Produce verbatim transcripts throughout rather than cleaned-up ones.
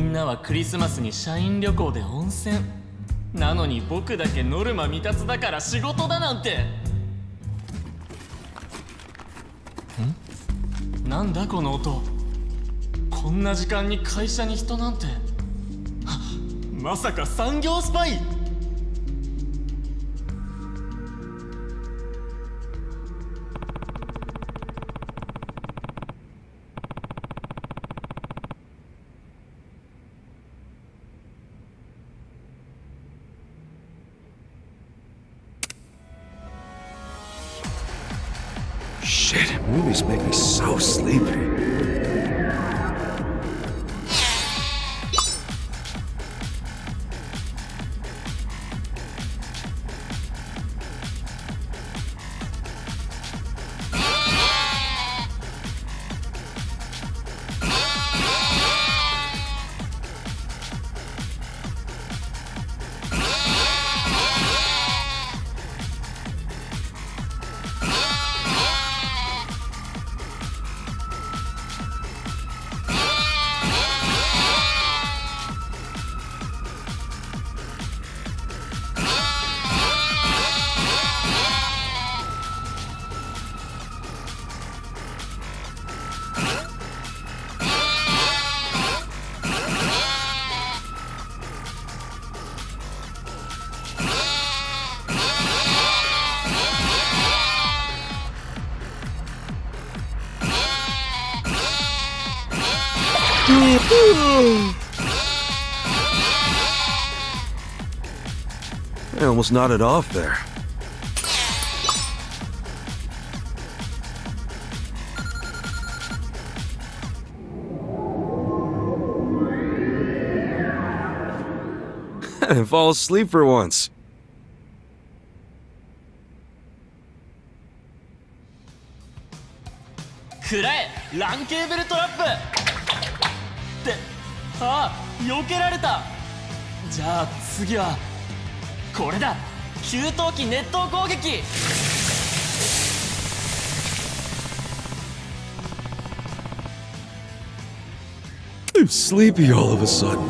んなはクリスマスに社員旅行で温泉なのに、僕だけノルマ未達だから仕事だなんて。ん？なんだこの音。こんな時間に会社に人なんて。まさか産業スパイ。 Shit, movies make me so sleepy. I almost nodded off there. I didn't fall asleep for once. くらえ、ランケーブルトラップって。ああ、避けられた。じゃあ次はこれだ。給湯器熱湯攻撃。 I'm sleepy all of a sudden.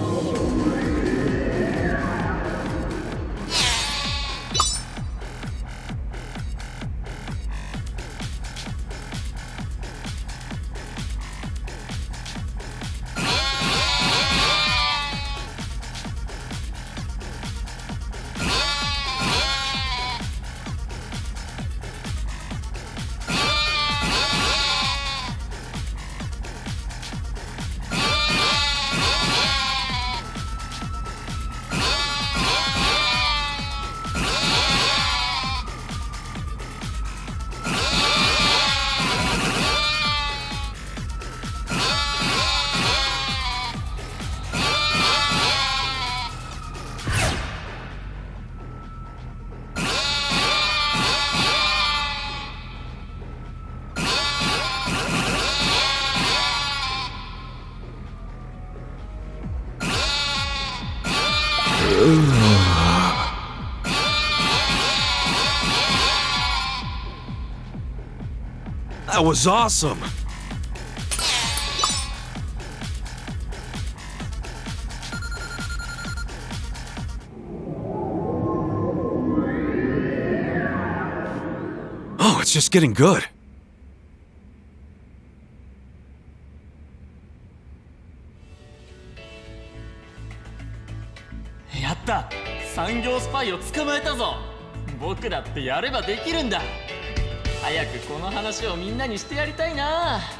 That was awesome! Oh, it's just getting good. やった！産業スパイを捕まえたぞ！僕だってやればできるんだ！早くこの話をみんなにしてやりたいな。あ、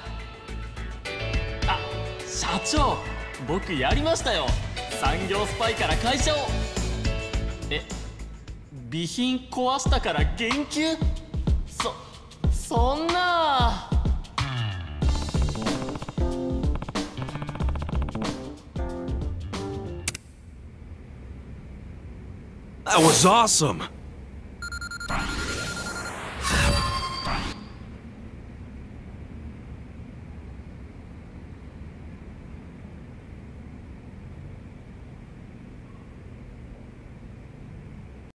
社長、僕やりましたよ。産業スパイから会社を。え、備品壊したから減給？そ、そんな。 That was awesome!